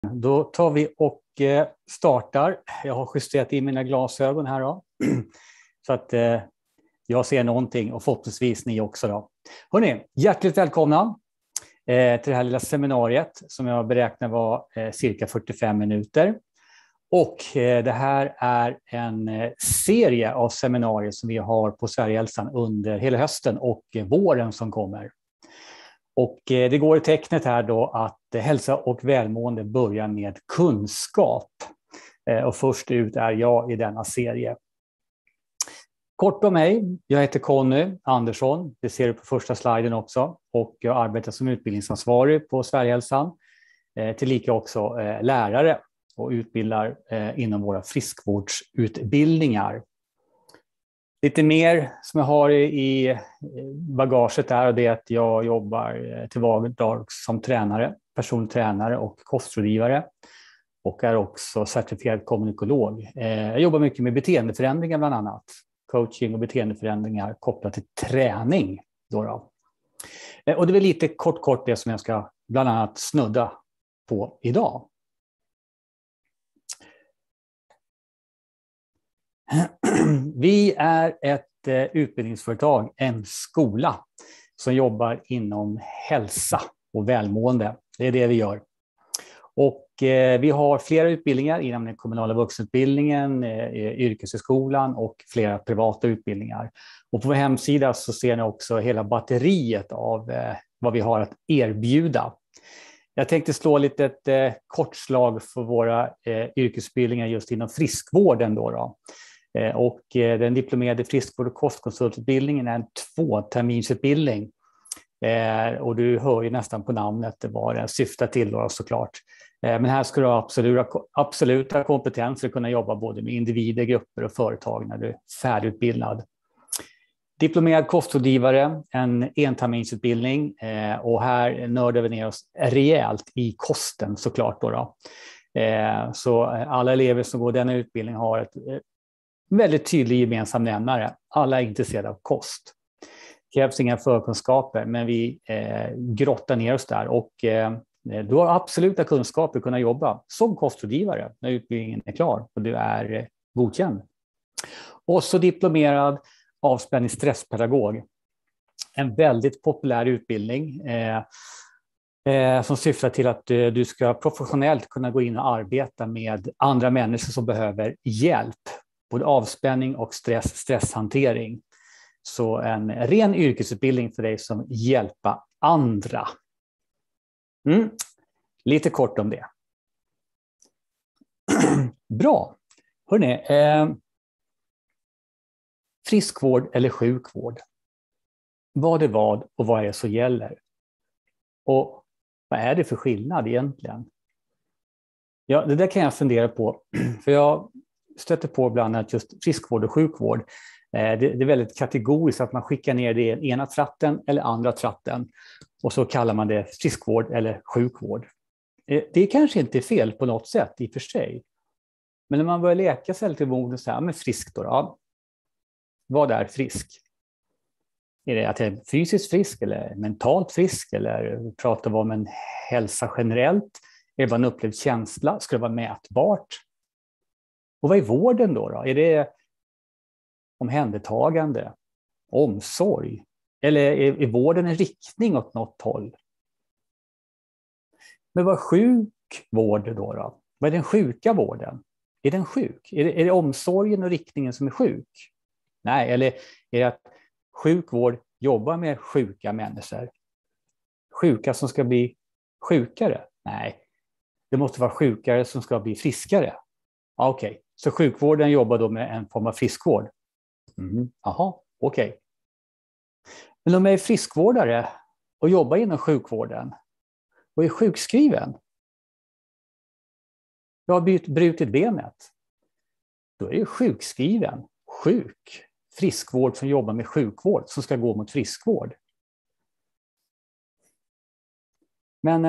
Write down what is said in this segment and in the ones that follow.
Då tar vi och startar. Jag har justerat in mina glasögon här då. Så att jag ser någonting och förhoppningsvis ni också då. Hörrni, hjärtligt välkomna till det här lilla seminariet som jag beräknar var cirka 45 minuter. Och det här är en serie av seminarier som vi har på Sverigehälsan under hela hösten och våren som kommer. Och det går i tecknet här då att hälsa och välmående börjar med kunskap. Och först ut är jag i denna serie. Kort om mig, jag heter Conny Andersson, det ser du på första sliden också. Och jag arbetar som utbildningsansvarig på Sverigehälsan. Tillika också lärare och utbildar inom våra friskvårdsutbildningar. Lite mer som jag har i bagaget är det att jag jobbar till vardags som tränare, personlig tränare och kostrådgivare. Och är också certifierad kommunikolog. Jag jobbar mycket med beteendeförändringar bland annat. Coaching och beteendeförändringar kopplat till träning. Och det är väl lite kort det som jag ska bland annat snudda på idag. Vi är ett utbildningsföretag, en skola som jobbar inom hälsa och välmående. Det är det vi gör. Och vi har flera utbildningar inom den kommunala vuxenutbildningen, yrkeshögskolan och flera privata utbildningar. Och på vår hemsida så ser ni också hela batteriet av vad vi har att erbjuda. Jag tänkte slå lite ett kortslag för våra yrkesutbildningar just inom friskvården då. Och den diplomerade friskvård- och kostkonsultutbildningen är en 2-terminsutbildning. Och du hör ju nästan på namnet vad den syftar till då, såklart. Men här ska du ha absoluta kompetens för att kunna jobba både med individer, grupper och företag när du är färdigutbildad. Diplomerad kostrådgivare, en 1-terminsutbildning. Och här nördar vi ner oss rejält i kosten såklart då. Så alla elever som går denna utbildning har ett väldigt tydlig gemensam nämnare. Alla är intresserade av kost. Det krävs inga förkunskaper, men vi grottar ner oss där. Och du har absoluta kunskaper att kunna jobba som kostrådgivare när utbildningen är klar och du är godkänd. Och så diplomerad avspänningsstresspedagog. En väldigt populär utbildning som syftar till att du ska professionellt kunna gå in och arbeta med andra människor som behöver hjälp. Både avspänning och stresshantering. Så en ren yrkesutbildning för dig som hjälpa andra. Lite kort om det. Bra. Hörrni, friskvård eller sjukvård. Vad är vad och vad är det som gäller? Och vad är det för skillnad egentligen? Ja, det där kan jag fundera på. För jag stöter på bland annat just friskvård och sjukvård. Det är väldigt kategoriskt att man skickar ner det i ena tratten eller andra tratten. Och så kallar man det friskvård eller sjukvård. Det kanske inte är fel på något sätt i och för sig. Men när man börjar leka sig lite med orden så här, men frisk då. Vad är frisk? Är det att jag är fysiskt frisk eller mentalt frisk? Eller pratar vi om en hälsa generellt? Är det bara en upplevd känsla? Ska det vara mätbart? Och vad är vården då? Är det omhändertagande, omsorg? Eller är vården en riktning åt något håll? Men vad är sjukvård då? Vad är den sjuka vården? Är den sjuk? Är det omsorgen och riktningen som är sjuk? Nej, eller är det att sjukvård jobbar med sjuka människor? Sjuka som ska bli sjukare? Nej, det måste vara sjukare som ska bli friskare. Okej. Så sjukvården jobbar då med en form av friskvård? Jaha, okej. Men om jag är friskvårdare och jobbar inom sjukvården och är sjukskriven. Jag har brutit benet. Då är det sjukskriven, sjuk, friskvård som jobbar med sjukvård som ska gå mot friskvård. Men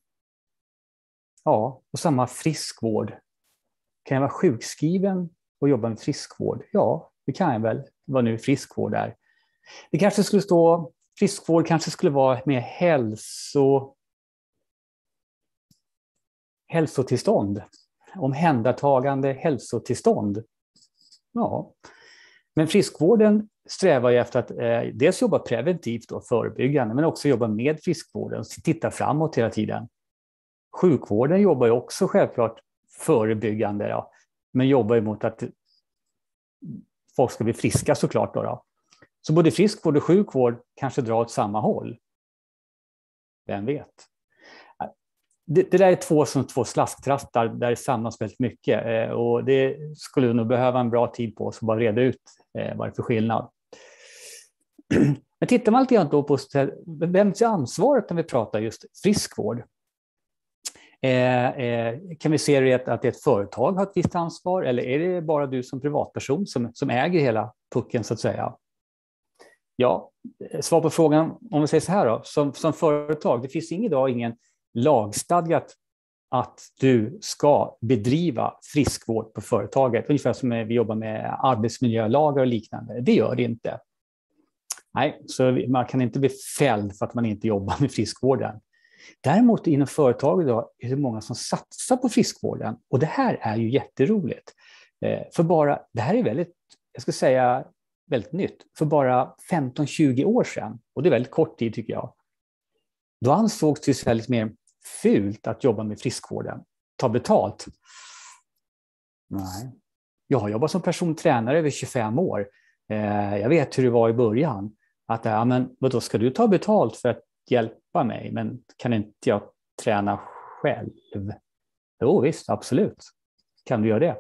ja, och samma friskvård. Kan jag vara sjukskriven och jobba med friskvård? Ja, det kan jag väl. Vad nu friskvård är. Det kanske skulle stå, friskvård kanske skulle vara med hälsotillstånd. Omhändertagande hälsotillstånd. Ja. Men friskvården strävar ju efter att dels jobba preventivt och förebyggande, men också jobba med friskvården och titta framåt hela tiden. Sjukvården jobbar ju också självklart förebyggande, ja, men jobbar emot att folk ska bli friska såklart. Då. Så både friskvård och sjukvård kanske drar åt samma håll. Vem vet? Det där är två slasktrastar där det samlas väldigt mycket. Och det skulle nog behöva en bra tid på oss att bara reda ut vad det är för skillnad. Men tittar man lite grann då på vems ansvaret när vi pratar just friskvård. Kan vi se det att ett företag har ett visst ansvar, eller är det bara du som privatperson som äger hela pucken så att säga? Ja, svar på frågan om vi säger så här då. Som företag, det finns idag ingen lagstadgat att du ska bedriva friskvård på företaget. Ungefär som vi jobbar med arbetsmiljölagar och liknande. Det gör det inte. Nej, så man kan inte bli fälld för att man inte jobbar med friskvården. Däremot inom företag idag är det många som satsar på friskvården. Och det här är ju jätteroligt. Det här är väldigt, jag ska säga väldigt nytt. För bara 15-20 år sedan, och det är väldigt kort tid tycker jag, då ansågs det väldigt mer fult att jobba med friskvården. Ta betalt. Nej. Jag har jobbat som persontränare över 25 år. Jag vet hur det var i början. Att men då ska du ta betalt för att hjälpa mig, men kan inte jag träna själv? Jo visst, absolut. Kan du göra det?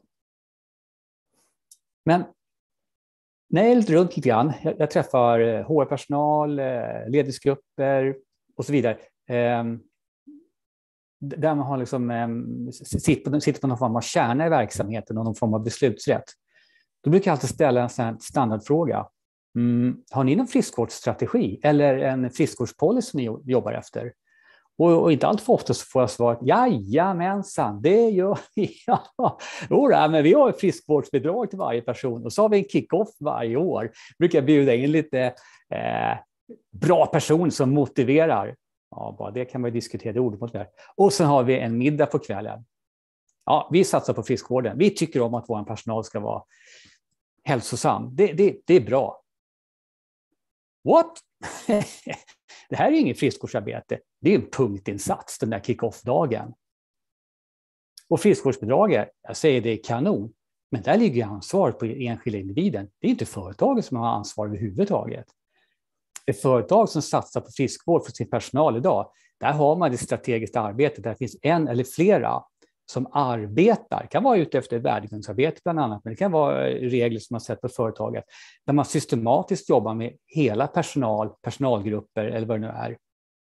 Men när jag är lite runt lite grann, jag träffar HR-personal, ledningsgrupper och så vidare. Där man har liksom, sitter på någon form av kärna i verksamheten och någon form av beslutsrätt. Då brukar jag alltid ställa en standardfråga. Har ni någon friskvårdsstrategi eller en friskvårdspolicy ni jobbar efter? Och inte allt för ofta så får jag svaret, jajamensan, det gör vi. Men vi har ett friskvårdsbidrag till varje person och så har vi en kick-off varje år. Brukar bjuda in lite bra person som motiverar. Ja, bara det kan man ju diskutera, det ordet mot det. Och sen har vi en middag på kvällen. Ja, vi satsar på friskvården. Vi tycker om att vår personal ska vara hälsosam. Det är bra. What? Det här är inget friskvårdsarbete. Det är en punktinsats, den där kick-off-dagen. Och friskvårdsbidraget, jag säger det är kanon. Men där ligger ansvaret på enskilda individen. Det är inte företaget som har ansvar överhuvudtaget. Ett företag som satsar på friskvård för sin personal idag, där har man det strategiska arbetet. Där finns en eller flera som arbetar. Det kan vara ute efter värdegrundsarbete bland annat, men det kan vara regler som man sett på företaget. Där man systematiskt jobbar med hela personalgrupper eller vad det nu är.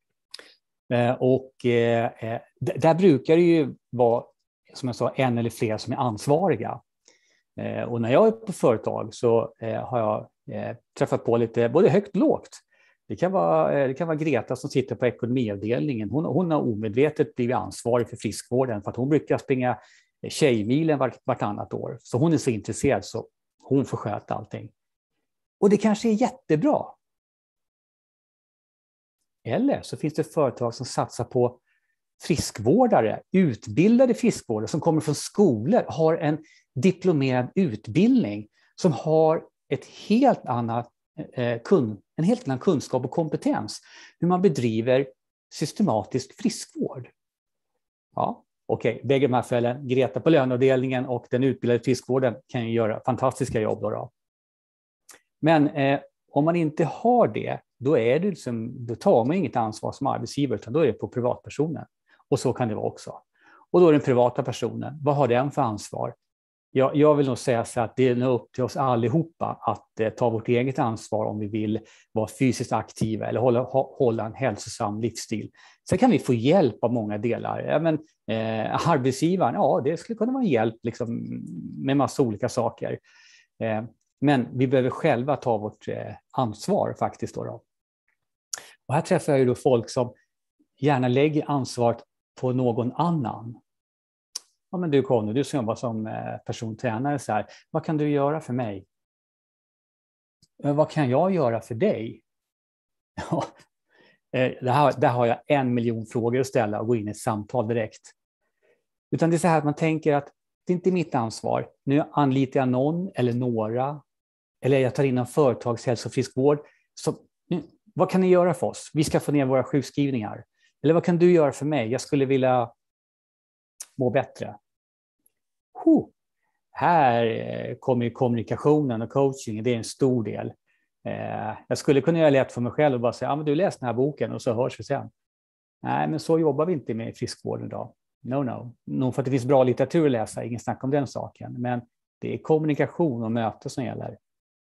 Där brukar det ju vara, som jag sa, en eller flera som är ansvariga. Och när jag är på företag så har jag träffat på lite både högt och lågt. Det kan vara Greta som sitter på ekonomiavdelningen. Hon har omedvetet blivit ansvarig för friskvården för att hon brukar springa tjejmilen vartannat år. Så hon är så intresserad så hon får sköta allting. Och det kanske är jättebra. Eller så finns det företag som satsar på friskvårdare, utbildade friskvårdare som kommer från skolor, har en diplomerad utbildning som har en helt annan kunskap och kompetens hur man bedriver systematisk friskvård. Ja, okej. Bägge de här fällen, Greta på löneavdelningen och den utbildade friskvården kan ju göra fantastiska jobb då. Men om man inte har det, då tar man inget ansvar som arbetsgivare, utan då är det på privatpersonen. Och så kan det vara också. Och då är den privata personen, vad har den för ansvar? Jag vill nog säga så att det är upp till oss allihopa att ta vårt eget ansvar om vi vill vara fysiskt aktiva eller hålla en hälsosam livsstil. Sen kan vi få hjälp av många delar. Arbetsgivaren, ja, det skulle kunna vara en hjälp liksom, med massa olika saker. Men vi behöver själva ta vårt ansvar faktiskt. Då. Och här träffar jag ju då folk som gärna lägger ansvaret på någon annan. Ja, men du Conny, du som jobbar som persontränare, så här, vad kan du göra för mig? Vad kan jag göra för dig? Där har jag 1 miljon frågor att ställa och gå in i ett samtal direkt. Utan det är så här att man tänker att det är inte mitt ansvar. Nu anlitar jag någon eller några. Eller jag tar in en företagshälso- och friskvård. Så, vad kan ni göra för oss? Vi ska få ner våra sjukskrivningar. Eller vad kan du göra för mig? Jag skulle vilja må bättre. Här kommer kommunikationen och coaching. Det är en stor del. Jag skulle kunna göra lätt för mig själv och bara säga, men du läser den här boken och så hörs vi sen. Nej, men så jobbar vi inte med friskvården idag. No. Nog för att det finns bra litteratur att läsa, ingen snack om den saken. Men det är kommunikation och möte som gäller.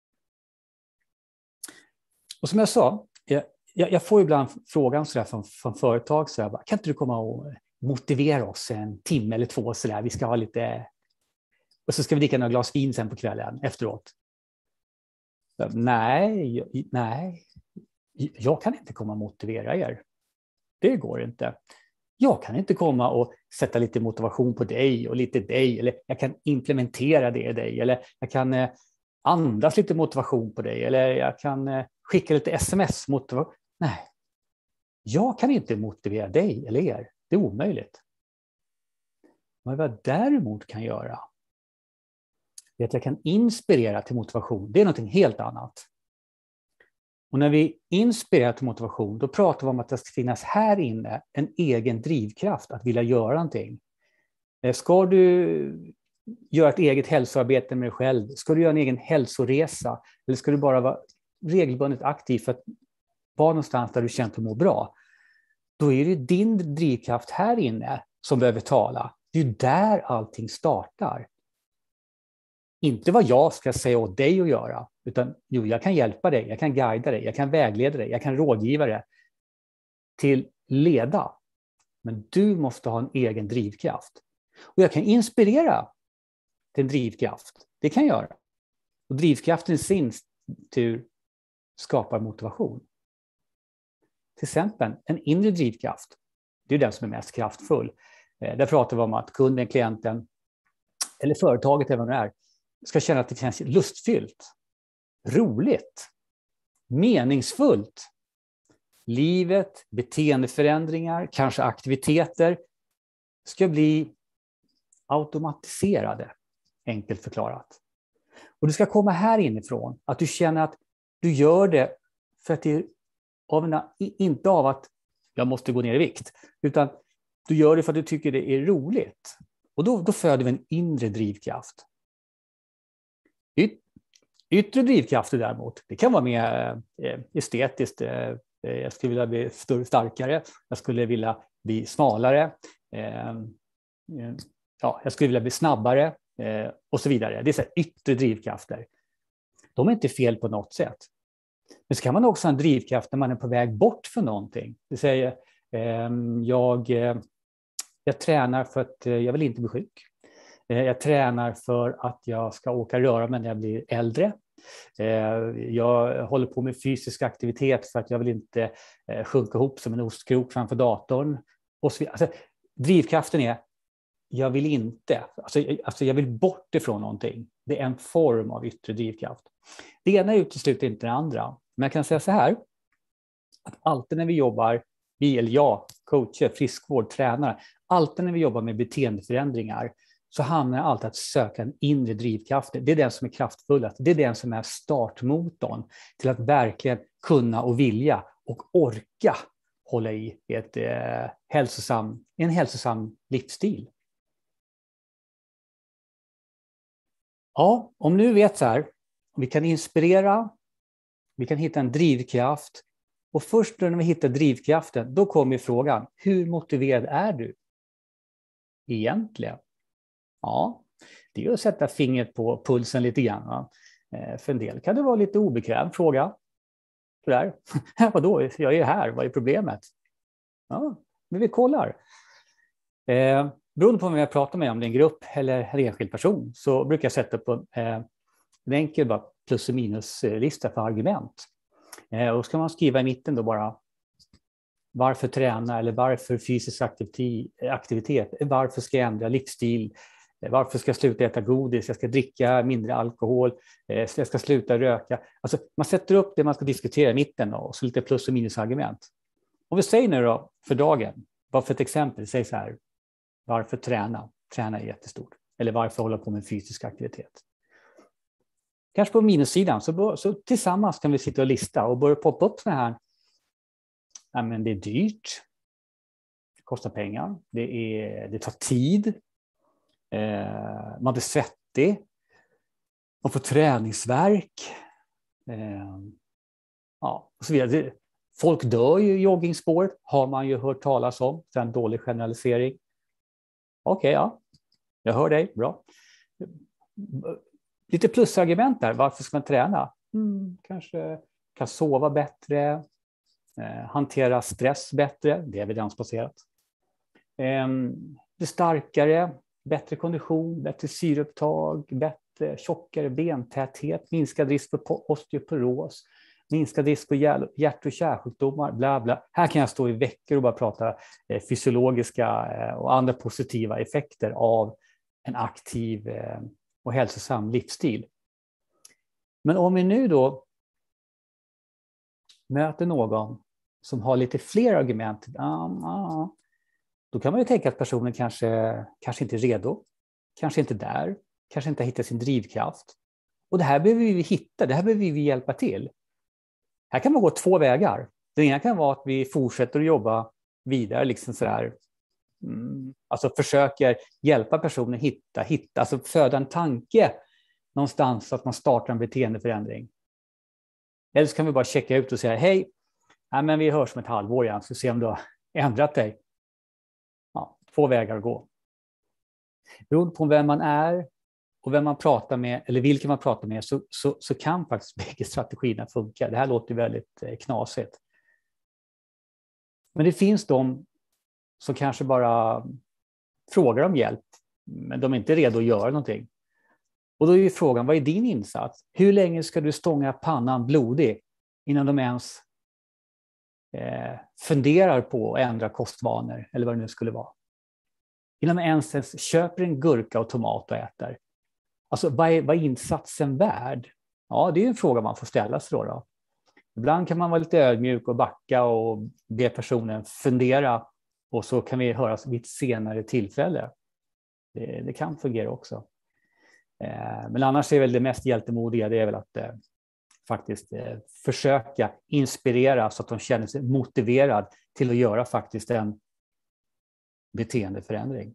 Och som jag sa, jag får ibland frågan så där från företag, så jag bara, kan inte du komma och motivera oss en timme eller två så där? Vi ska ha lite... Och så ska vi dricka några glas vin sen på kvällen efteråt. Nej, jag kan inte komma och motivera er. Det går inte. Jag kan inte komma och sätta lite motivation på dig och lite dig. Eller jag kan implementera det i dig. Eller jag kan andas lite motivation på dig. Eller jag kan skicka lite sms-motivation. Nej, jag kan inte motivera dig eller er. Det är omöjligt. Men vad jag däremot kan göra är att jag kan inspirera till motivation. Det är något helt annat. Och när vi inspirerar till motivation, då pratar vi om att det ska finnas här inne en egen drivkraft att vilja göra någonting. Ska du göra ett eget hälsoarbete med dig själv? Ska du göra en egen hälsoresa? Eller ska du bara vara regelbundet aktiv för att vara någonstans där du känner att du mår bra? Då är det din drivkraft här inne som behöver tala. Det är där allting startar. Inte vad jag ska säga åt dig att göra, utan jag kan hjälpa dig, jag kan guida dig, jag kan vägleda dig, jag kan rådgiva dig till leda. Men du måste ha en egen drivkraft. Och jag kan inspirera till en drivkraft. Det kan jag göra. Och drivkraften i sin tur skapar motivation. Till exempel en inre drivkraft. Det är den som är mest kraftfull. Där pratar vi om att kunden, klienten eller företaget, även vad det är, ska känna att det känns lustfyllt, roligt, meningsfullt. Livet, beteendeförändringar, kanske aktiviteter ska bli automatiserade, enkelt förklarat. Och det ska komma här inifrån, att du känner att du gör det för att det är inte av att jag måste gå ner i vikt, utan du gör det för att du tycker det är roligt. Och då föder vi en inre drivkraft. Yttre drivkrafter däremot, det kan vara mer estetiskt. Jag skulle vilja bli starkare, jag skulle vilja bli smalare, jag skulle vilja bli snabbare och så vidare. Det är så här yttre drivkrafter. De är inte fel på något sätt. Men så kan man också ha en drivkraft när man är på väg bort från någonting. Det säger jag tränar för att jag vill inte bli sjuk. Jag tränar för att jag ska åka röra mig när jag blir äldre. Jag håller på med fysisk aktivitet för att jag vill inte sjunka ihop som en ostkrok framför datorn. Och så, alltså, drivkraften är jag vill inte. Alltså jag vill bort ifrån någonting. Det är en form av yttre drivkraft. Det ena utesluter inte det andra. Men jag kan säga så här. Att alltid när vi jobbar, coacher, friskvård, tränare. Alltid när vi jobbar med beteendeförändringar så hamnar alltid att söka en inre drivkraft. Det är den som är kraftfullast. Det är den som är startmotorn till att verkligen kunna och vilja och orka hålla i en hälsosam livsstil. Ja, om nu vet så här, vi kan inspirera, vi kan hitta en drivkraft och först när vi hittar drivkraften, då kommer frågan, hur motiverad är du egentligen? Ja, det är att sätta fingret på pulsen lite grann. Va? För en del kan det vara lite obekväm fråga. Sådär. Vadå? Jag är här. Vad är problemet? Ja, men vi kollar. Beroende på vem jag pratar med, om det är en grupp eller en enskild person, så brukar jag sätta på en enkel plus- och minuslista för argument. Och ska man skriva i mitten då bara varför träna eller varför fysisk aktivitet, varför ska jag ändra livsstil, varför ska jag sluta äta godis, jag ska dricka mindre alkohol, jag ska sluta röka. Alltså man sätter upp det man ska diskutera i mitten och så lite plus- och minusargument. Om vi säger nu då för dagen, bara för ett exempel, säg så här, varför träna? träna är jättestort. Eller varför hålla på med fysisk aktivitet? Kanske på minussidan, så tillsammans kan vi sitta och lista och börja poppa upp såna här. Ja, men det är dyrt. Det kostar pengar. Det tar tid. Man blir svettig. Man får träningsvärk. Ja, och så vidare. Folk dör ju i joggingspåret, har man ju hört talas om. Det är en dålig generalisering. Okej, ja. Jag hör dig, bra. Lite plusargument där. Varför ska man träna? Kanske kan sova bättre. Hantera stress bättre. Det är evidensbaserat. Det starkare. Bättre kondition. Bättre syreupptag. Bättre tjockare bentäthet. Minskad risk för osteoporos. Minskad risk för hjärt- och kärlsjukdomar. Bla bla. Här kan jag stå i veckor och bara prata fysiologiska och andra positiva effekter av en aktiv och hälsosam livsstil. Men om vi nu då möter någon som har lite fler argument, då kan man ju tänka att personen kanske inte är redo, kanske inte där, kanske inte har hittat sin drivkraft. Och det här behöver vi hitta, det här behöver vi hjälpa till. Här kan man gå två vägar. Den ena kan vara att vi fortsätter att jobba vidare, liksom sådär. Alltså försöker hjälpa personen hitta, alltså föda en tanke någonstans så att man startar en beteendeförändring. Eller så kan vi bara checka ut och säga hej, men vi hörs om ett halvår igen så se om du har ändrat dig. Ja, två vägar att gå. Beroende på vem man är och vem man pratar med eller vilken man pratar med så kan faktiskt bägge strategierna funka. Det här låter väldigt knasigt. Men det finns de som kanske bara frågar om hjälp, men de är inte redo att göra någonting. Och då är ju frågan, vad är din insats? Hur länge ska du stånga pannan blodig innan de ens funderar på att ändra kostvanor, eller vad det nu skulle vara? Innan de ens köper en gurka och tomat och äter. Alltså, vad är insatsen värd? Ja, det är en fråga man får ställa sig då. Ibland kan man vara lite ödmjuk och backa och be personen fundera. Och så kan vi höras vid ett senare tillfälle. Det kan fungera också. Men annars är väl det mest hjältemodiga, det är väl att faktiskt försöka inspirera så att de känner sig motiverad till att göra faktiskt en beteendeförändring.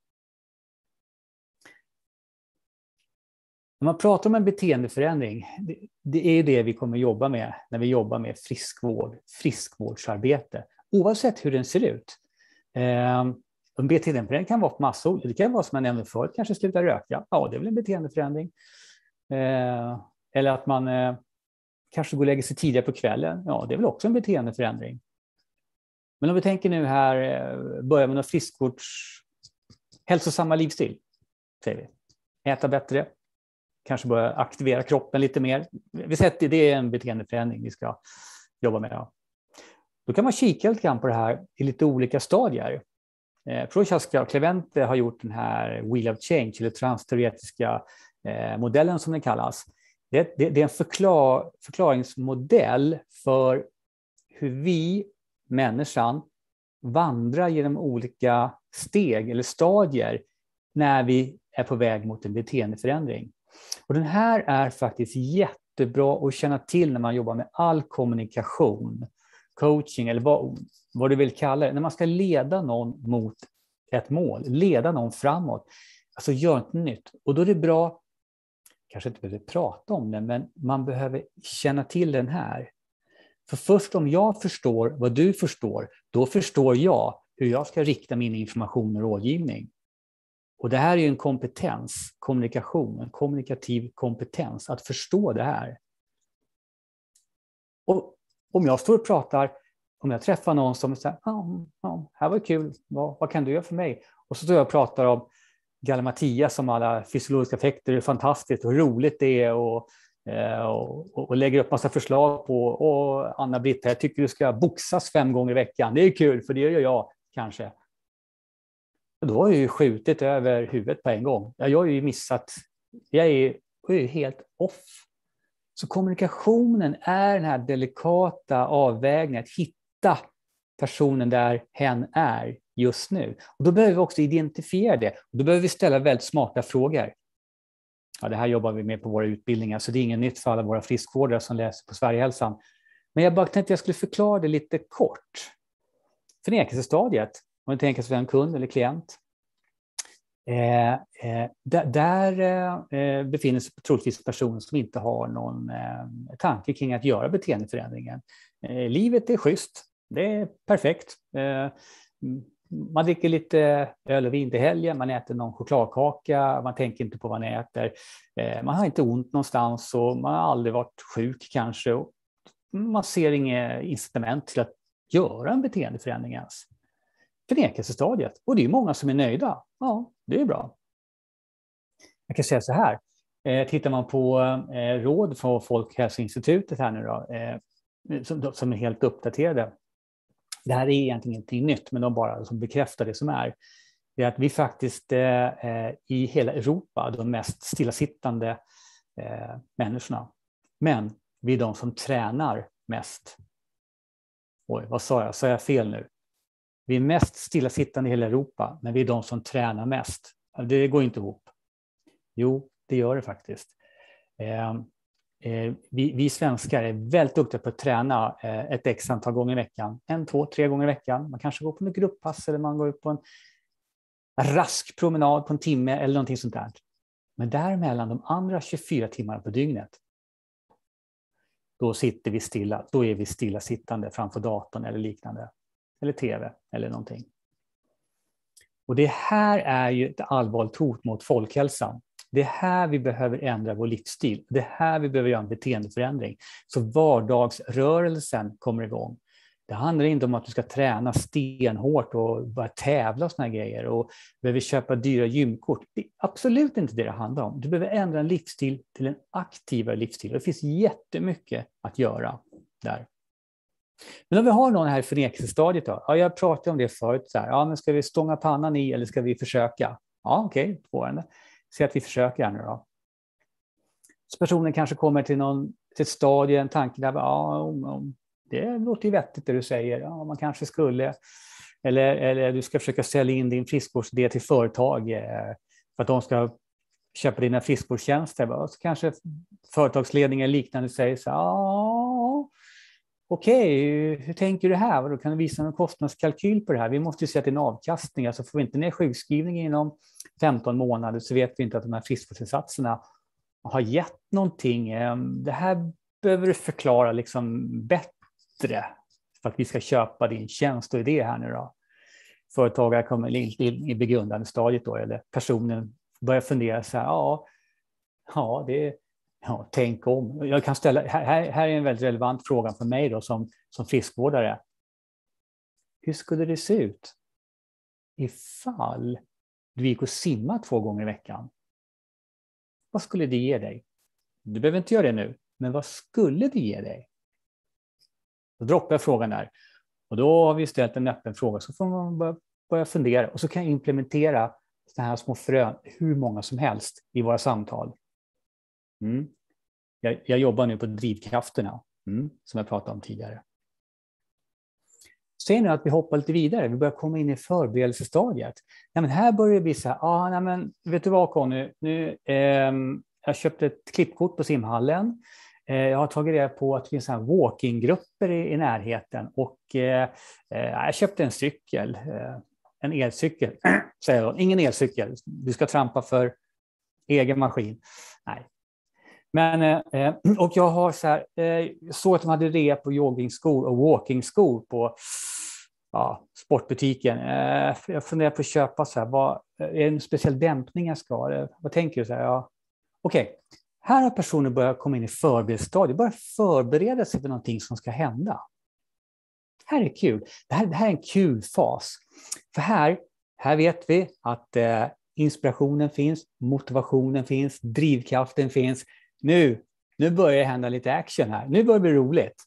När man pratar om en beteendeförändring, det är det vi kommer jobba med när vi jobbar med friskvårdsarbete. Oavsett hur den ser ut. En beteendeförändring kan vara på massor. Det kan vara som jag nämnde förut, kanske sluta röka. Ja, det är väl en beteendeförändring. Eller att man kanske går och lägger sig tidigare på kvällen. Ja, det är väl också en beteendeförändring. Men om vi tänker nu här, börja med någon hälsosamma livsstil. Säger vi. Äta bättre. Kanske börja aktivera kroppen lite mer. Vi säger att det är en beteendeförändring vi ska jobba med. Då kan man kika lite grann på det här i lite olika stadier. Prochaska och Clemente har gjort den här Wheel of Change, eller transteoretiska modellen som den kallas. Det är en förklaringsmodell för hur vi, människan, vandrar genom olika steg eller stadier när vi är på väg mot en beteendeförändring. Och den här är faktiskt jättebra att känna till när man jobbar med all kommunikation, coaching eller vad du vill kalla det. När man ska leda någon mot ett mål, leda någon framåt, alltså göra något nytt. Och då är det bra, kanske inte behöver prata om det, men man behöver känna till den här. För först om jag förstår vad du förstår, då förstår jag hur jag ska rikta min information och rådgivning. Och det här är ju en kompetens, kommunikation, en kommunikativ kompetens, att förstå det här. Och om jag står och pratar, om jag träffar någon som säger, här var kul, vad kan du göra för mig? Och så står jag och pratar om Gallimatias som alla fysiologiska effekter, hur fantastiskt och roligt det är och lägger upp massa förslag på, och Anna-Britt, jag tycker du ska boxas 5 gånger i veckan, det är kul för det gör jag kanske. Då har jag ju skjutit över huvudet på en gång. Jag har ju missat, jag är ju helt off. Så kommunikationen är den här delikata avvägningen, att hitta personen där hen är just nu. Och då behöver vi också identifiera det. Och då behöver vi ställa väldigt smarta frågor. Ja, det här jobbar vi med på våra utbildningar, så det är inget nytt för alla våra friskvårdare som läser på Sverigehälsan. Men jag bara tänkte att jag skulle förklara det lite kort. Förnekelsestadiet, om du tänker sig en kund eller klient, där befinner sig troligtvis personer som inte har någon tanke kring att göra beteendeförändringen. Livet är schysst, det är perfekt. Man dricker lite öl och vin till helgen, man äter någon chokladkaka, man tänker inte på vad man äter. Man har inte ont någonstans och man har aldrig varit sjuk kanske. Och man ser inget incitament till att göra en beteendeförändring ens. Förnekelsestadiet. Och det är många som är nöjda. Ja, det är bra. Jag kan säga så här. Tittar man på råd från Folkhälsoinstitutet här nu då, som är helt uppdaterade. Det här är egentligen ingenting nytt, men de bara som bekräftar det som är. Det är att vi faktiskt i hela Europa, de mest stillasittande människorna. Men vi är de som tränar mest. Oj, vad sa jag? Sa jag fel nu? Vi är mest stillasittande i hela Europa, men vi är de som tränar mest. Det går inte ihop. Jo, det gör det faktiskt. Vi svenskar är väldigt duktiga på att träna ett x antal gånger i veckan. 1, 2, 3 gånger i veckan. Man kanske går på en grupppass eller man går ut på en rask promenad på en timme eller någonting sånt där. Men däremellan de andra 24 timmarna på dygnet, då sitter vi stilla. Då är vi stillasittande framför datorn eller liknande. Eller tv eller någonting. Och det här är ju ett allvarligt hot mot folkhälsan. Det är här vi behöver ändra vår livsstil. Det är här vi behöver göra en beteendeförändring. Så vardagsrörelsen kommer igång. Det handlar inte om att du ska träna stenhårt och börja tävla och såna här grejer. Och behöver köpa dyra gymkort. Det är absolut inte det handlar om. Du behöver ändra en livsstil till en aktivare livsstil. Det finns jättemycket att göra där. Men om vi har någon här i förnekelsestadiet då. Ja, jag pratade om det förut. Så här. Ja, men ska vi stånga pannan i eller ska vi försöka? Ja, okej. Se att vi försöker här nu då. Så personen kanske kommer till ett stadie, en tanke där. Ja, det låter ju vettigt det du säger. Ja, man kanske skulle. Eller du ska försöka sälja in din friskvårdsidé till företag. För att de ska köpa dina friskvårdstjänster. Så kanske företagsledningen liknande säger så här. Ja, okej, hur tänker du här? Då kan du visa en kostnadskalkyl på det här. Vi måste ju se att det är en avkastning. Alltså får vi inte ner sjukskrivningen inom 15 månader så vet vi inte att de här friskvårdsinsatserna har gett någonting. Det här behöver du förklara liksom bättre för att vi ska köpa din tjänst och idé här nu då. Företagare kommer in i begrundande stadiet då, eller personen börjar fundera så här, tänk om. Jag kan ställa, här är en väldigt relevant fråga för mig då som friskvårdare. Hur skulle det se ut ifall du gick och simma 2 gånger i veckan? Vad skulle det ge dig? Du behöver inte göra det nu, men vad skulle det ge dig? Då droppar jag frågan där. Och då har vi ställt en öppen fråga, så får man börja fundera. Och så kan jag implementera sådana här små frön, hur många som helst i våra samtal. Jag jobbar nu på drivkrafterna, som jag pratade om tidigare. Ser nu att vi hoppar lite vidare. Vi börjar komma in i förberedelsestadiet. Men här börjar det bli så här, vet du vad Conny? Jag köpte ett klippkort på simhallen. Jag har tagit reda på att det finns walking-grupper i närheten. Och jag köpte en cykel. En elcykel, säger jag. Ingen elcykel. Du ska trampa för egen maskin. Nej. Men, och jag har så att de hade rea på joggingskor och walkingskor på sportbutiken. Jag funderar på att köpa så här. Är det en speciell dämpning jag ska ha? Vad tänker du? Okej. Här har personen börjat komma in i förberedelsestadiet. Börja förbereda sig för någonting som ska hända. Det här är kul. Det här är en kul fas. För här vet vi att inspirationen finns, motivationen finns, drivkraften finns. Nu börjar det hända lite action här. Nu börjar det bli roligt.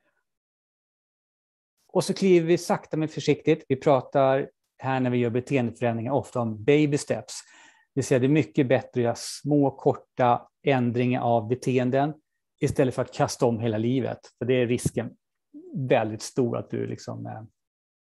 Och så kliver vi sakta men försiktigt. Vi pratar här när vi gör beteendeförändringar ofta om baby steps. Det vill säga det är mycket bättre att göra små korta ändringar av beteenden istället för att kasta om hela livet. För det är risken väldigt stor att du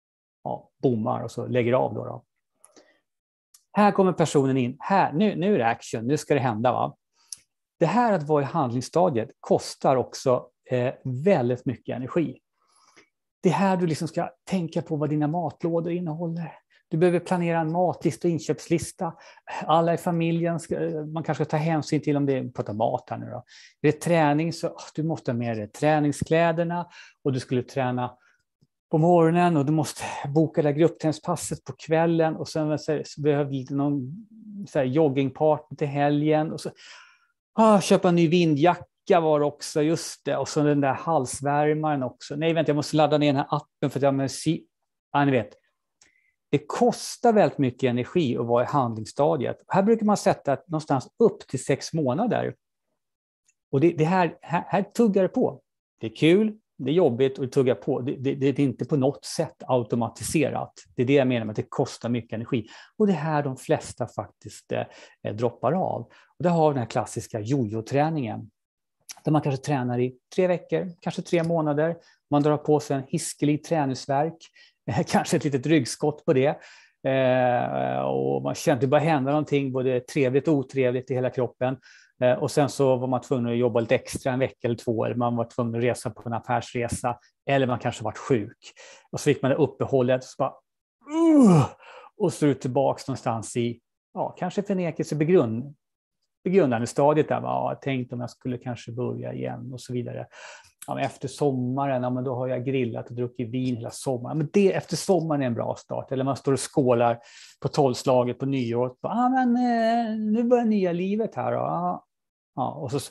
bommar och så lägger av då. Här kommer personen in. Här, nu är det action, nu ska det hända. Va? Det här att vara i handlingsstadiet kostar också väldigt mycket energi. Det här du liksom ska tänka på vad dina matlådor innehåller. Du behöver planera en matlista och inköpslista. Alla i familjen, man kanske ska ta hänsyn till om det är på mat här nu då. Är det träning så du måste ha med dig träningskläderna och du skulle träna på morgonen och du måste boka det gruppträningspasset på kvällen och sen så behöver du lite någon joggingpartner till helgen och så köpa en ny vindjacka var det också, just det, och så den där halsvärmaren också. Nej, vänta, jag måste ladda ner den här appen för att ni vet. Det kostar väldigt mycket energi att vara i handlingsstadiet. Här brukar man sätta någonstans upp till 6 månader. Och det här tuggar det på. Det är kul, det är jobbigt och det tuggar på. Det är inte på något sätt automatiserat. Det är det jag menar med att det kostar mycket energi. Och det är här de flesta faktiskt droppar av. Och där har vi den här klassiska jojo-träningen. Där man kanske tränar i 3 veckor, kanske 3 månader. Man drar på sig en hiskelig träningsvärk. Kanske ett litet ryggskott på det. Och man kände att det bara hända någonting både trevligt och otrevligt i hela kroppen. Och sen så var man tvungen att jobba lite extra en vecka eller 2. Eller man var tvungen att resa på en affärsresa. Eller man kanske varit sjuk. Och så fick man det uppehållet. Och så bara, och så ut tillbaka någonstans i kanske förnekelse begrundande stadiet. Där, jag tänkte om jag skulle kanske börja igen och så vidare. Efter sommaren, men då har jag grillat och druckit vin hela sommaren. Men det efter sommaren är en bra start. Eller man står och skålar på 12-slaget på nyår. Nu börjar nya livet här. Och så,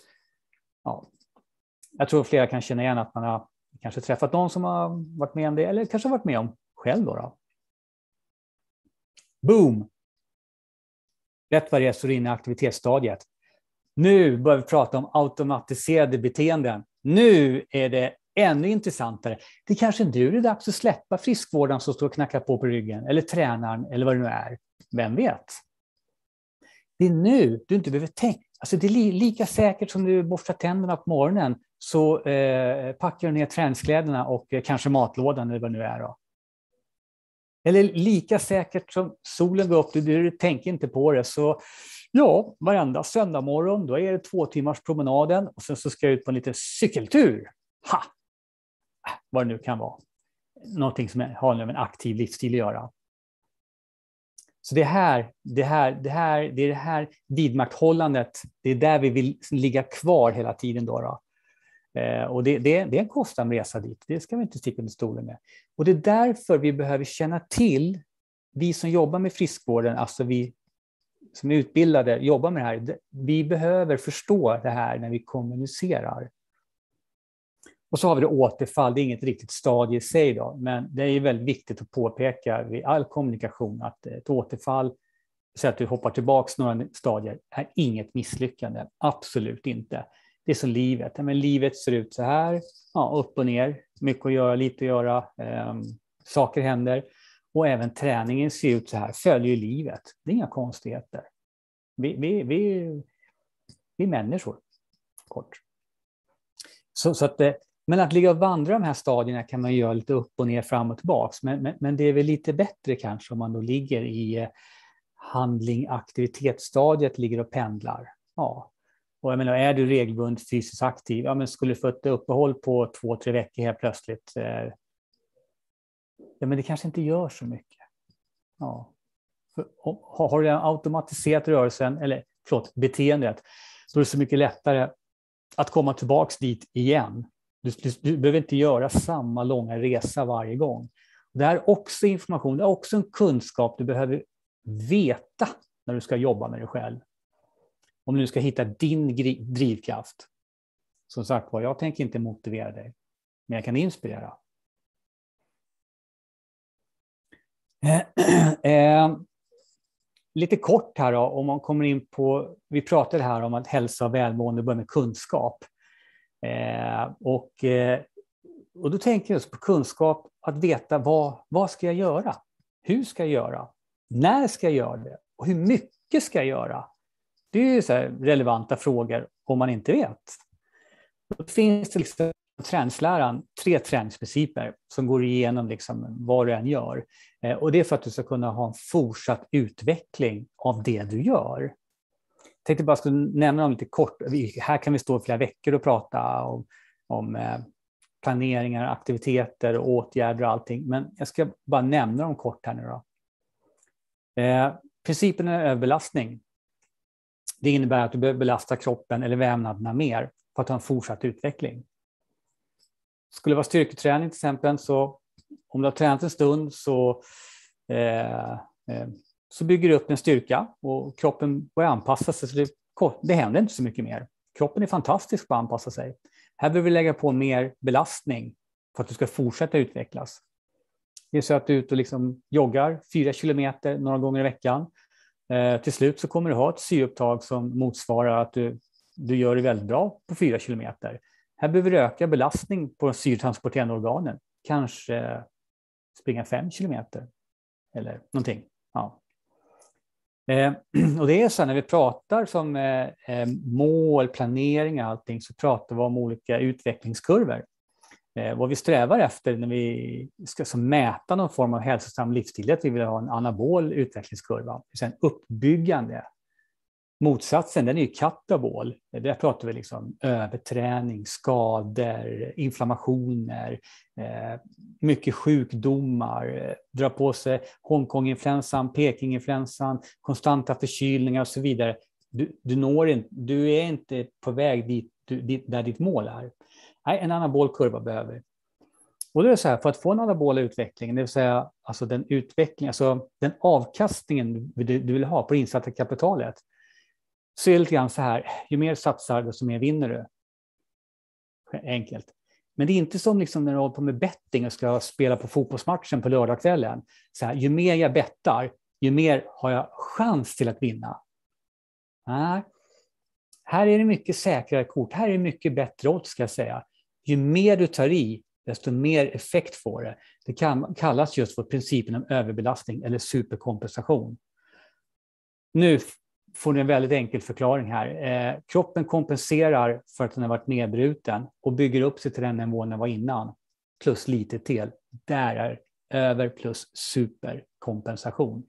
jag tror flera kan känna igen att man har kanske träffat någon som har varit med om det. Eller kanske varit med om själv då. Boom! Rätt vad det är så rinner aktivitetsstadiet. Nu börjar vi prata om automatiserade beteenden. Nu är det ännu intressantare. Det kanske nu är dags att släppa friskvården som står och knackar på ryggen. Eller tränaren eller vad det nu är. Vem vet? Det är nu du inte behöver tänka. Alltså det är lika säkert som du borstar tänderna på morgonen. Så packar du ner träningskläderna och kanske matlådan eller vad det nu är då. Eller lika säkert som solen går upp, du tänker inte på det. Så varenda söndag morgon då är det 2 timmars promenaden. Och sen så ska jag ut på en liten cykeltur. Vad det nu kan vara. Någonting som har med en aktiv livsstil att göra. Så det är det här vidmakthållandet. Det är där vi vill ligga kvar hela tiden då. Och det är en kostsam resa dit. Det ska vi inte sticka under stolen med. Och det är därför vi behöver känna till, vi som jobbar med friskvården, alltså vi som är utbildade, jobbar med det här. Vi behöver förstå det här när vi kommunicerar. Och så har vi det återfall. Det är inget riktigt stadie i sig då, men det är väldigt viktigt att påpeka vid all kommunikation att ett återfall, så att du hoppar tillbaka några stadier, är inget misslyckande. Absolut inte. Det är som livet. Men livet ser ut så här, upp och ner, mycket att göra, lite att göra, saker händer. Och även träningen ser ut så här, följer livet. Det är inga konstigheter. Vi är människor, kort. Så att, men att ligga och vandra de här stadierna kan man göra lite upp och ner, fram och tillbaka. Men det är väl lite bättre kanske om man då ligger i aktivitetsstadiet, ligger och pendlar. Ja. Och jag menar, är du regelbundet fysiskt aktiv, men skulle du få ett uppehåll på 2-3 veckor helt plötsligt, men det kanske inte gör så mycket. Ja. Har du automatiserat rörelsen, eller beteendet, då är det så mycket lättare att komma tillbaka dit igen. Du behöver inte göra samma långa resa varje gång. Det här är också information, det är också en kunskap du behöver veta när du ska jobba med dig själv. Om du ska hitta din drivkraft. Som sagt var, jag tänker inte motivera dig, men jag kan inspirera. Lite kort här då, om man kommer in på, vi pratade här om att hälsa och välmående börjar med kunskap. Och då tänker jag på kunskap, att veta vad ska jag göra? Hur ska jag göra? När ska jag göra det? Och hur mycket ska jag göra? Det är ju så här relevanta frågor om man inte vet. Då finns det liksom träningsläran 3 träningsprinciper som går igenom liksom vad du än gör. Och det är för att du ska kunna ha en fortsatt utveckling av det du gör. Jag tänkte bara skulle nämna dem lite kort. Här kan vi stå flera veckor och prata om planeringar, aktiviteter, åtgärder och allting. Men jag ska bara nämna dem kort här nu då. Principen är överbelastning. Det innebär att du behöver belasta kroppen eller vävnaderna mer för att ha en fortsatt utveckling. Skulle det vara styrketräning till exempel, så om du har tränat en stund så bygger du upp en styrka och kroppen börjar anpassa sig. Så det händer inte så mycket mer. Kroppen är fantastisk på att anpassa sig. Här behöver vi lägga på mer belastning för att du ska fortsätta utvecklas. Det är så att du är ute och liksom joggar 4 kilometer några gånger i veckan. Till slut så kommer du ha ett syreupptag som motsvarar att du gör det väldigt bra på 4 kilometer. Här behöver du öka belastning på de syretransporterande organen. Kanske springa 5 kilometer eller någonting. Ja. Och det är så när vi pratar som mål, planering och allting, så pratar vi om olika utvecklingskurvor. Vad vi strävar efter när vi ska mäta någon form av hälsosam livsstil är att vi vill ha en anabol utvecklingskurva. En uppbyggande. Motsatsen, den är ju katabol. Där pratar vi liksom överträning, skador, inflammationer, mycket sjukdomar, dra på sig Hongkong-influensan, Peking-influensan, konstanta förkylningar och så vidare. Du är inte på väg dit där ditt mål är. Nej, en anabol kurva behöver vi. Och det är så här, för att få en anabol utveckling, det vill säga alltså den utveckling, alltså den avkastningen du vill ha på det insatta kapitalet, så är det lite grann så här, ju mer satsar desto mer vinner du. Enkelt. Men det är inte som liksom när du håller på med betting och ska spela på fotbollsmatchen på lördagskvällen. Så här, ju mer jag bettar, ju mer har jag chans till att vinna. Nej. Här är det mycket säkrare kort. Här är det mycket bättre odds, ska jag säga. Ju mer du tar i, desto mer effekt får det. Det kan kallas just för principen om överbelastning eller superkompensation. Nu får ni en väldigt enkel förklaring här. Kroppen kompenserar för att den har varit nedbruten och bygger upp sig till den nivån den var innan. Plus lite till. Där är över plus superkompensation.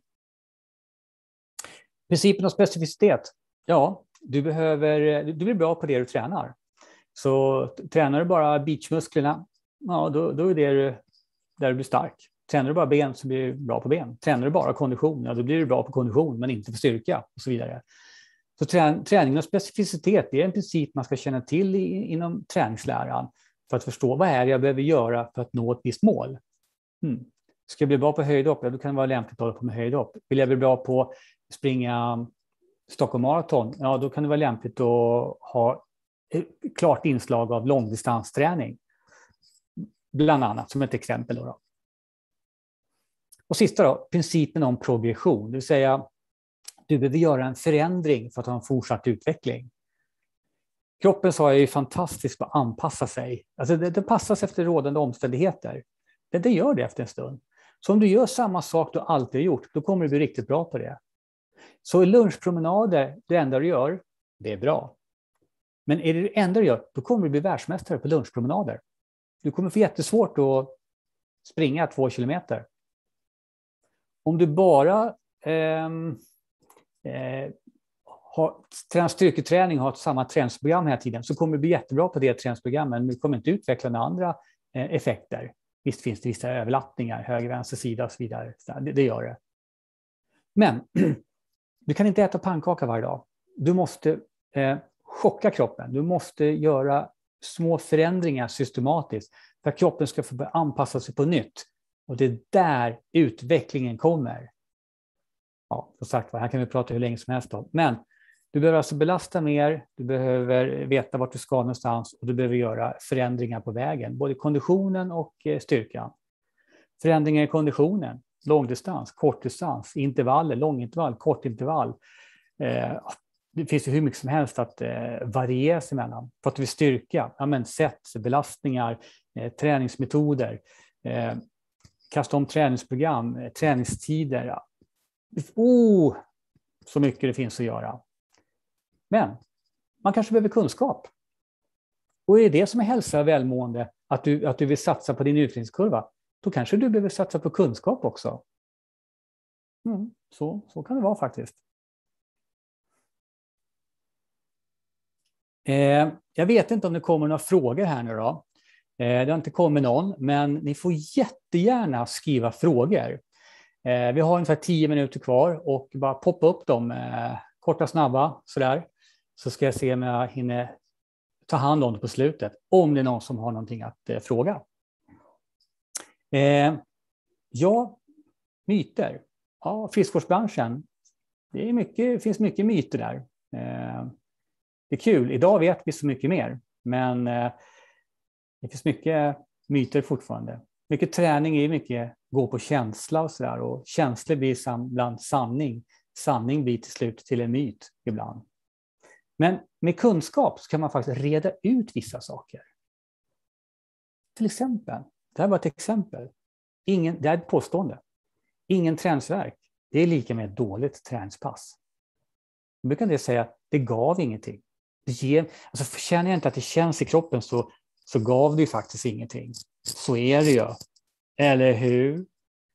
Principen om specificitet. Ja, du blir bra på det du tränar. Så tränar du bara beachmusklerna, ja, då är det där du blir stark. Tränar du bara ben så blir du bra på ben. Tränar du bara kondition, ja, då blir du bra på kondition men inte på styrka och så vidare. Så träning och specificitet, det är en princip man ska känna till inom träningsläran för att förstå vad är det jag behöver göra för att nå ett visst mål. Ska jag bli bra på höjdhopp, ja, då kan det vara lämpligt att hålla på med höjdhopp. Vill jag bli bra på att springa Stockholm Marathon, ja, då kan det vara lämpligt att ha ett klart inslag av långdistansträning. Bland annat, som ett exempel då. Och sista då, principen om progression. Det vill säga, du behöver göra en förändring för att ha en fortsatt utveckling. Kroppen så är ju fantastisk på att anpassa sig. Alltså det passas efter rådande omständigheter. Det gör det efter en stund. Så om du gör samma sak du alltid har gjort, då kommer du bli riktigt bra på det. Så i lunchpromenader, det enda du gör, det är bra. Men är det enda du gör, då kommer du bli världsmästare på lunchpromenader. Du kommer få jättesvårt att springa 2 kilometer. Om du bara tränar styrketräning och har samma träningsprogram hela tiden, så kommer du bli jättebra på det träningsprogrammet, men du kommer inte utveckla några andra effekter. Visst finns det vissa överlappningar, höger, vänster sida och så vidare. Det gör det. Men du kan inte äta pannkaka varje dag. Du måste chocka kroppen. Du måste göra små förändringar systematiskt för att kroppen ska få anpassa sig på nytt. Och det är där utvecklingen kommer. Ja, som sagt, här kan vi prata hur länge som helst om. Men du behöver alltså belasta mer, du behöver veta vart du ska någonstans och du behöver göra förändringar på vägen. Både konditionen och styrkan. Förändringar i konditionen, långdistans, kortdistans, intervaller, långintervall, kortintervall. Det finns ju hur mycket som helst att variera sig mellan. För att vi styrka, ja, men sätt, belastningar, träningsmetoder, kasta om träningsprogram, träningstider. Så mycket det finns att göra. Men man kanske behöver kunskap. Och är det som är hälsa och välmående, att du vill satsa på din utbildningskurva, då kanske du behöver satsa på kunskap också. Så kan det vara faktiskt. Jag vet inte om det kommer några frågor här nu då. Det har inte kommit någon, men ni får jättegärna skriva frågor. Vi har ungefär 10 minuter kvar och bara poppa upp dem korta, snabba, sådär. Så ska jag se om jag hinner ta hand om det på slutet, om det är någon som har någonting att fråga. Ja, myter. Ja, friskvårdsbranschen. Det finns mycket myter där. Det är kul. Idag vet vi så mycket mer, men det finns mycket myter fortfarande. Mycket träning är mycket gå på känsla och sådär, och känslor blir ibland sanning. Sanning blir till slut till en myt ibland. Men med kunskap så kan man faktiskt reda ut vissa saker. Till exempel, det här var ett exempel. Det är ett påstående. Ingen träningsvärk, det är lika med ett dåligt träningspass. Då brukar det säga att det gav ingenting. Alltså känner jag inte att det känns i kroppen så gav det ju faktiskt ingenting. Så är det ju. Eller hur?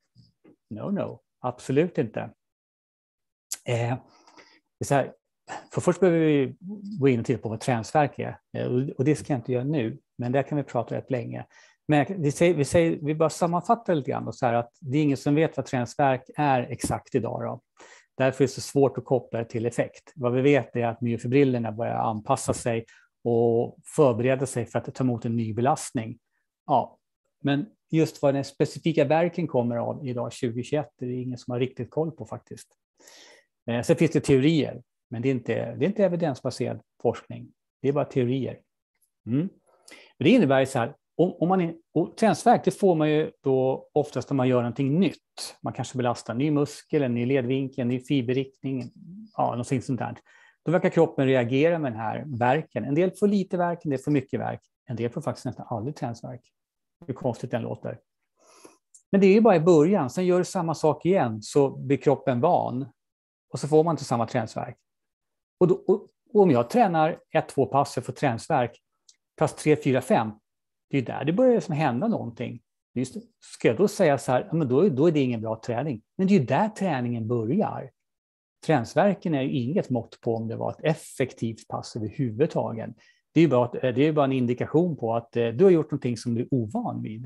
No, absolut inte. Det är så här, för först behöver vi gå in och titta på vad träningsvärk är. Och det ska jag inte göra nu, men där kan vi prata rätt länge. Men vi bara sammanfattar lite grann och så här att det är ingen som vet vad träningsvärk är exakt idag då. Därför är det så svårt att koppla det till effekt. Vad vi vet är att myofibrillerna börjar anpassa sig och förbereda sig för att ta emot en ny belastning. Ja, men just vad den specifika verken kommer av idag 2021 det är ingen som har riktigt koll på faktiskt. Sen finns det teorier, men det är inte evidensbaserad forskning. Det är bara teorier. Men det innebär så här, träningsvärk det får man ju då oftast när man gör någonting nytt. Man kanske belastar en ny muskel, en ny ledvinkel, en ny fiberriktning, ja, någonting sånt där. Då verkar kroppen reagera med den här värken. En del får lite värk, en del får mycket värk. En del får faktiskt nästan aldrig träningsvärk. Hur konstigt den låter. Men det är ju bara i början. Sen gör du samma sak igen så blir kroppen van. Och så får man inte samma träningsvärk. Och om jag tränar 1-2 pass och får träningsvärk, pass 3, 4, 5, det är där det börjar hända någonting. Just, ska jag då säga så här, men då är det ingen bra träning. Men det är ju där träningen börjar. Träningsvärken är ju inget mått på om det var ett effektivt pass överhuvudtaget. Det är bara en indikation på att du har gjort någonting som du är ovan vid.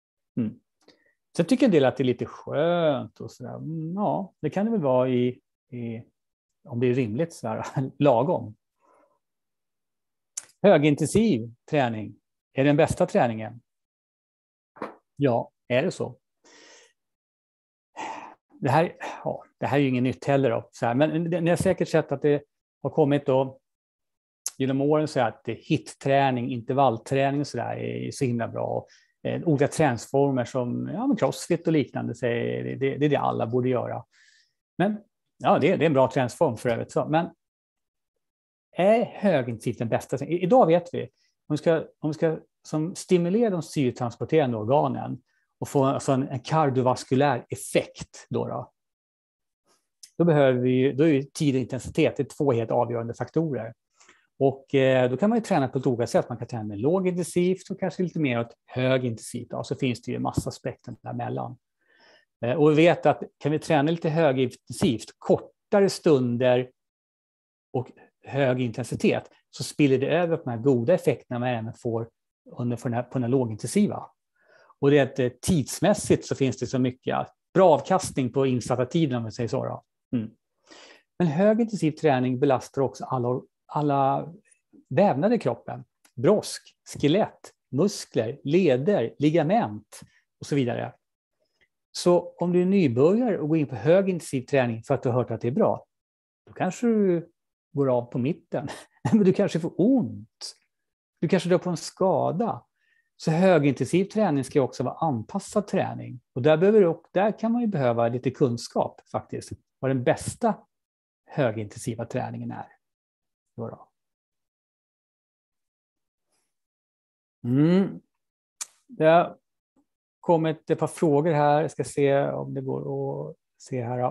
Sen tycker en del att det är lite skönt och sådär. Ja, det kan det väl vara om det är rimligt sådär, lagom. Högintensiv träning. Är det den bästa träningen? Ja, är det så? Det här är ju inget nytt heller. Då, så här. Men ni har säkert sett att det har kommit då, genom åren så att HIIT-träning, intervallträning och så där är så himla bra. Olika träningsformer som crossfit och liknande, det är det alla borde göra. Men ja, det är en bra träningsform för övrigt. Men är högintensivt den bästa? Idag vet vi, om vi ska stimulera de syretransporterande organen och få en kardiovaskulär effekt då är ju tid och intensitet, det är 2 helt avgörande faktorer. Och då kan man ju träna på ett olika sätt. Man kan träna med lågintensivt och kanske lite mer åt högintensivt. Så finns det ju en massa spektrum däremellan. Och vi vet att kan vi träna lite högintensivt, kortare stunder och hög intensitet, så spiller det över på de här goda effekterna man även får på den här lågintensiva. Och det är att tidsmässigt så finns det så mycket bra avkastning på insatta tiden, om vi säger så då. Men högintensiv träning belastar också alla vävnader i kroppen. Brosk, skelett, muskler, leder, ligament och så vidare. Så om du är nybörjare och går in på högintensiv träning för att du har hört att det är bra, då kanske du går av på mitten. Men du kanske får ont. Du kanske drar på en skada. Så högintensiv träning ska också vara anpassad träning. Och där kan man ju behöva lite kunskap faktiskt. Vad den bästa högintensiva träningen är. Det har kommit ett par frågor här. Jag ska se om det går att se här.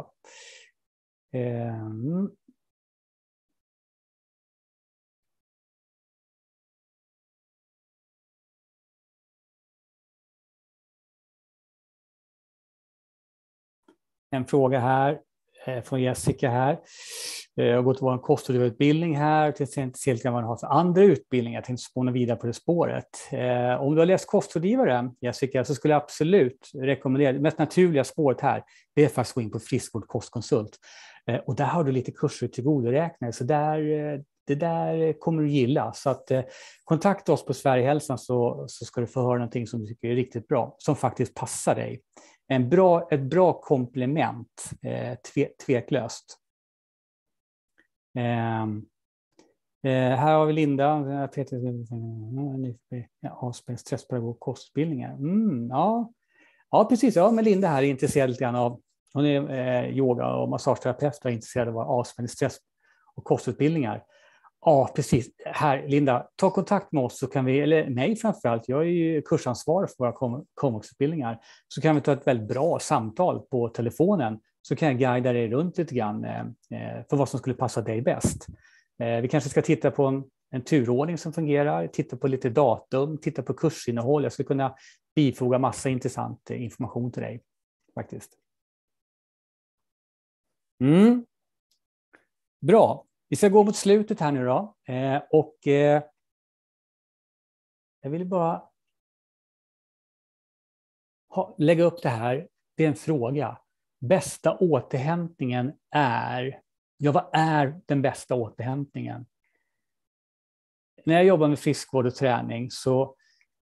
en fråga här från Jessica här. Jag har gått vår kostrådgivarutbildning här. Jag tänkte se lite vad man har för andra utbildningar. Jag tänkte spåna vidare på det spåret. Om du har läst kostrådgivare, Jessica, så skulle jag absolut rekommendera. Det mest naturliga spåret här, det är faktiskt att gå in på Friskvård kostkonsult. Och där har du lite kurser tillgodoräknade. Så det där kommer du gilla. Så att kontakta oss på Sverigehälsan så ska du få höra någonting som du tycker är riktigt bra. Som faktiskt passar dig. Ett bra komplement, tveklöst. Här har vi Linda. Avspänning, stresspedagog, kostutbildningar. Ja, precis. Ja, men Linda här är intresserad lite grann av. Hon är yoga- och massageterapeut och är intresserad av avspänning, stress och kostutbildningar. Ja, precis. Här, Linda, ta kontakt med oss så kan vi, eller mig framförallt, jag är ju kursansvarig för våra komvuxutbildningar, så kan vi ta ett väldigt bra samtal på telefonen, så kan jag guida dig runt lite grann för vad som skulle passa dig bäst. Vi kanske ska titta på en turordning som fungerar, titta på lite datum, titta på kursinnehåll. Jag skulle kunna bifoga massa intressant information till dig faktiskt. Bra. Vi ska gå mot slutet här nu då. Jag vill bara lägga upp det här. Det är en fråga. Bästa återhämtningen är... Ja, vad är den bästa återhämtningen? När jag jobbar med friskvård och träning så...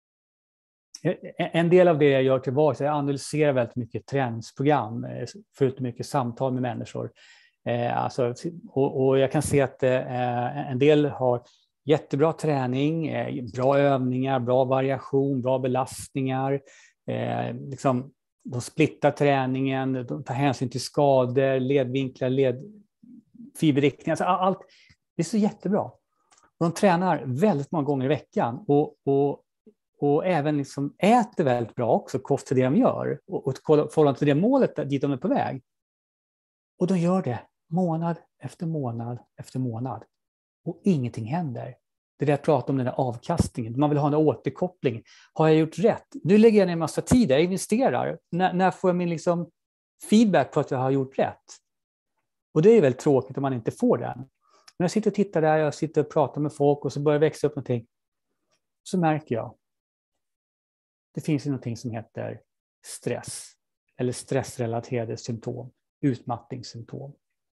En del av det jag gör till vardags är att jag analyserar väldigt mycket träningsprogram. Förutom mycket samtal med människor. Och jag kan se att en del har jättebra träning, bra övningar, bra variation, bra belastningar. De splittar träningen, de tar hänsyn till skador, ledvinklar, ledfiberriktningar. Alltså allt, det är så jättebra. Och de tränar väldigt många gånger i veckan och även liksom äter väldigt bra också, kost till det de gör. Och förhållande till det målet dit de är på väg. Och de gör det månad efter månad efter månad. Och ingenting händer. Det är det jag pratar om, den där avkastningen. Man vill ha en återkoppling. Har jag gjort rätt? Nu lägger jag ner en massa tid. Jag investerar. När får jag min liksom feedback på att jag har gjort rätt? Och det är väldigt tråkigt om man inte får den. När jag sitter och tittar där, jag sitter och pratar med folk och så börjar växa upp någonting. Så märker jag. Det finns ju någonting som heter stress. Eller stressrelaterade symptom. Utmattningssymptom.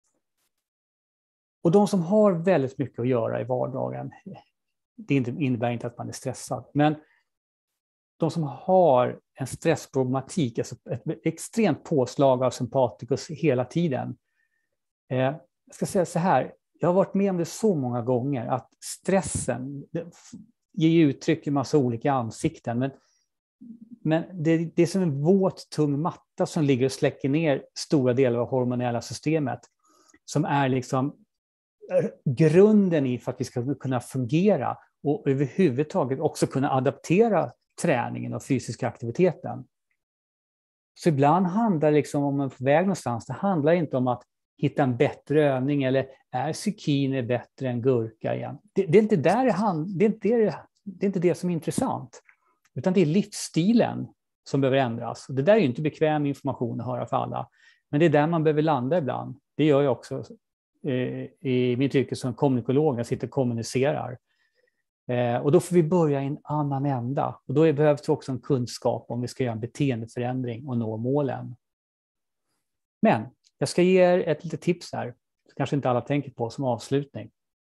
Och de som har väldigt mycket att göra i vardagen, det innebär inte att man är stressad, men de som har en stressproblematik, alltså ett extremt påslag av sympaticus hela tiden. Jag ska säga så här, jag har varit med om det så många gånger att stressen ger uttryck i massa olika ansikten, men det är som en våt, tung matta som ligger och släcker ner stora delar av hormonella systemet. Som är liksom grunden i för att vi ska kunna fungera och överhuvudtaget också kunna adaptera träningen och fysiska aktiviteten. Så ibland handlar det liksom om en väg någonstans. Det handlar inte om att hitta en bättre övning eller är zucchini bättre än gurka igen. Det är inte det är inte det som är intressant. Utan det är livsstilen som behöver ändras. Det där är ju inte bekväm information att höra för alla. Men det är där man behöver landa ibland. Det gör jag också i mitt yrke som kommunikolog. Jag sitter och kommunicerar. Och då får vi börja i en annan ända. Och då behövs det också en kunskap om vi ska göra en beteendeförändring och nå målen. Men jag ska ge er ett litet tips här. Som kanske inte alla tänker på som avslutning.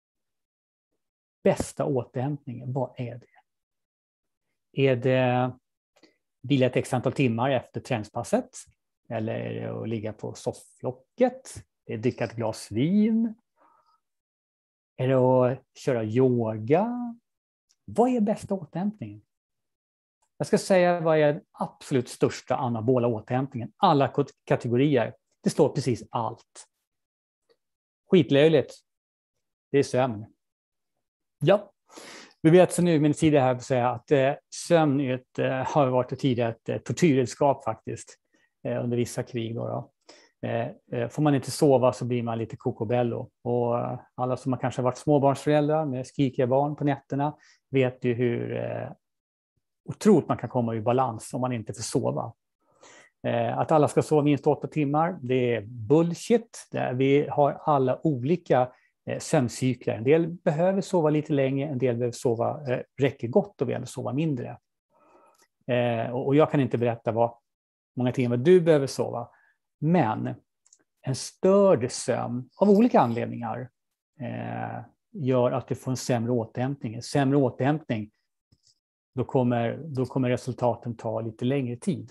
Bästa återhämtningen, vad är det? Är det vila ett x antal timmar efter träningspasset? Eller är det att ligga på sofflocket? Är det dricka ett glas vin? Är det att köra yoga? Vad är bästa återhämtningen? Jag ska säga vad är den absolut största anabola återhämtningen. Alla kategorier. Det står precis allt. Skitlöjligt. Det är sömn. Ja. Vi vet så nu i min sida här att säga att sömn har varit tidigare ett tortyrredskap faktiskt under vissa krig. Då. Får man inte sova så blir man lite kokobello. Och alla som har kanske varit småbarnsföräldrar med skrikiga barn på nätterna vet ju hur otroligt man kan komma i balans om man inte får sova. Att alla ska sova minst 8 timmar, det är bullshit. Vi har alla olika sömncykler. En del behöver sova lite längre, en del behöver sova, räcker gott och väl sova mindre. Och jag kan inte berätta vad många timmar du behöver sova. Men en störd sömn av olika anledningar gör att du får en sämre återhämtning. En sämre återhämtning, då kommer resultaten ta lite längre tid.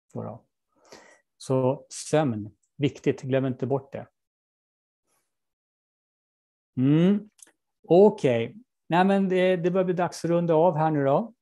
Så sömn, viktigt, glöm inte bort det. Okej. Nej, men det börjar bli dags att runda av här nu då.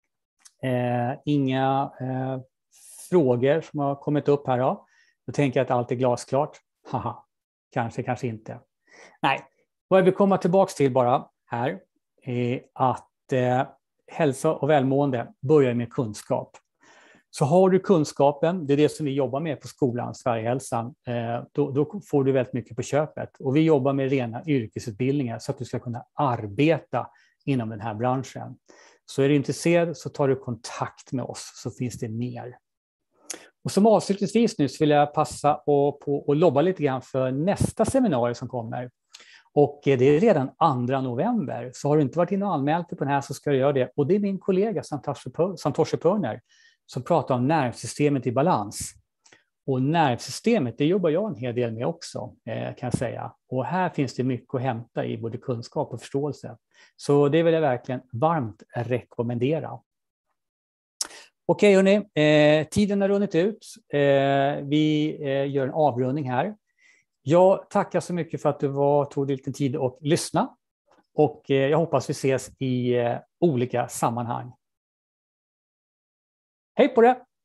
Inga frågor som har kommit upp här då. Då tänker jag att allt är glasklart. Haha, kanske inte. Nej, vad jag vill komma tillbaka till bara här är att hälsa och välmående börjar med kunskap. Så har du kunskapen, det är det som vi jobbar med på skolan, Sverigehälsan, då får du väldigt mycket på köpet. Och vi jobbar med rena yrkesutbildningar så att du ska kunna arbeta inom den här branschen. Så är du intresserad så tar du kontakt med oss så finns det mer. Och som avslutningsvis nu så vill jag passa på att lobba lite grann för nästa seminarium som kommer. Och det är redan 2 november. Så har du inte varit inne och anmält dig på den här så ska du göra det. Och det är min kollega Santoshe Purner som pratar om nervsystemet i balans. Och nervsystemet, det jobbar jag en hel del med också, kan jag säga. Och här finns det mycket att hämta i både kunskap och förståelse. Så det vill jag verkligen varmt rekommendera. Okej hörni, tiden har runnit ut. Vi gör en avrundning här. Jag tackar så mycket för att du tog dig lite tid att lyssna. Och jag hoppas vi ses i olika sammanhang. Hej på det!